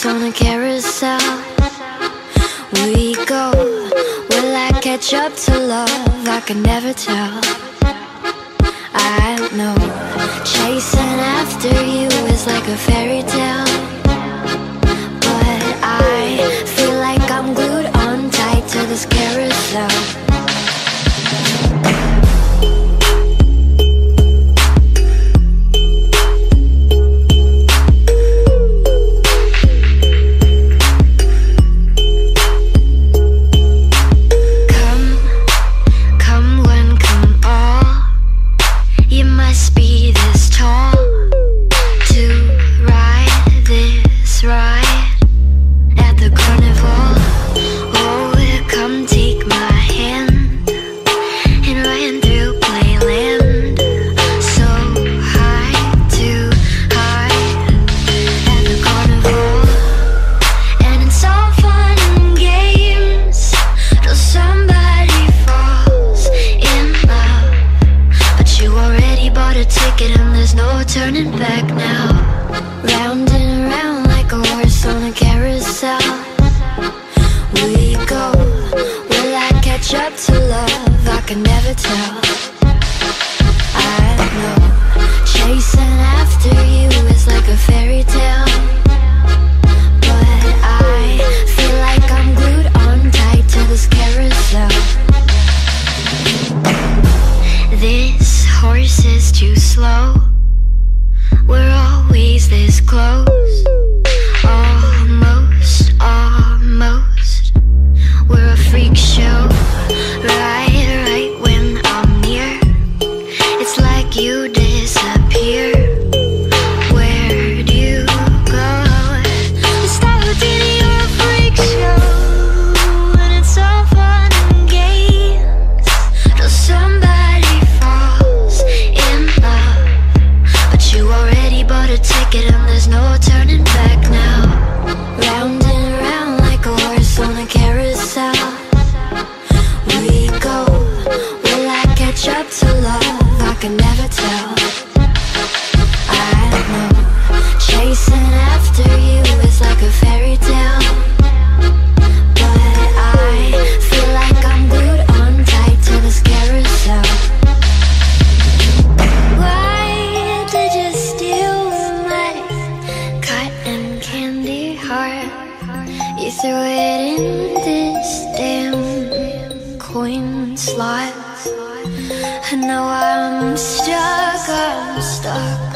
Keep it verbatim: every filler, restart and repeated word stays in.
horse on a carousel. We go, will I catch up to love? I can never tell. I know chasing after you is like a fairy tale, but I feel like I'm glued on tight to this carousel. Turning back now, round and round like a horse on a carousel. We go, will I catch up to love? I can never tell. I know chasing after you is like a fairy tale, but I feel like I'm glued on tight to this carousel. This horse is too slow. We're always this close, almost, almost. We're a freak show, right, right when I'm near. It's like you disappear. Where'd you go? You start with you're a freak show, and it's all fun and games till somebody falls in love. But you already bought a ticket and there's no turning back now. Round and round like a horse on a carousel. We go, will I catch up to love? I can never tell. I know chasing after you is like a fairy tale, but I feel like I'm glued on tight to this carousel. Why did you steal my cotton candy heart? You threw it in this damn coin slot, and now I'm stuck, I'm stuck